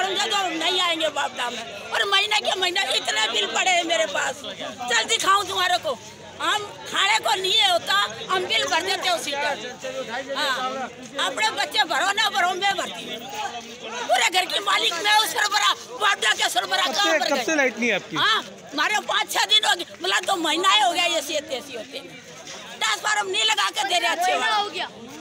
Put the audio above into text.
समझो तो नहीं आएंगे बापदा में। और महीने के महीना इतने बिल पड़े हैं मेरे पास, चल दिखाऊं तुम्हारे को। हम खाने को नहीं होता, हम बिल भर देते उसी पर। हाँ, अपने बच्चे भरो ना भरो, मैं भरती हूँ। पूरे घर की मालिक मैं उस सरबरा बापदा के सरबरा काम पर। कब से लाइट नहीं है आपकी? हाँ, हमारे 5-6 दिन हो गए, मतलब 2 महीना हो गया ऐसी होते। ट्रांसफार्मर नहीं लगा के दे रहे, अच्छे हो गया।